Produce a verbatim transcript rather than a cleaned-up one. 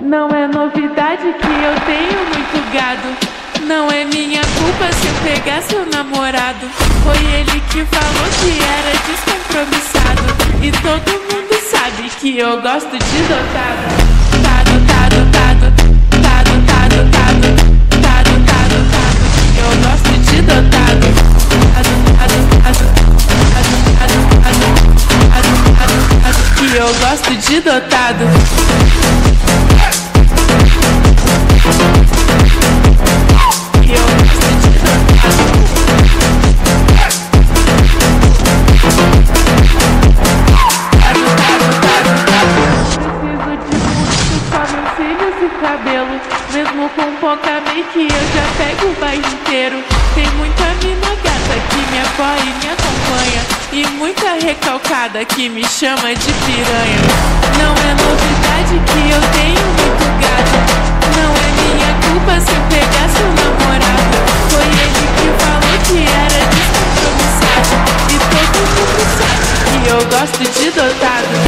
Não é novidade que eu tenho muito gado. Não é minha culpa se eu pegar seu namorado. Foi ele que falou que era descompromissado. E todo mundo sabe que eu gosto de dotado. Tado, tado, tado, tado, tado, tado, tado, tado, tado. Eu gosto de dotado. Tado, tado, tado, tado, tado, tado, tado, tado, tado. Que eu gosto de dotado. Cabelo, mesmo com pouca make eu já pego o bairro inteiro. Tem muita mina gata que me apoia e me acompanha, e muita recalcada que me chama de piranha. Não é novidade que eu tenho muito gato. Não é minha culpa se eu pegar seu namorado. Foi ele que falou que era descompromissado. E todo mundo sabe que eu gosto de dotado.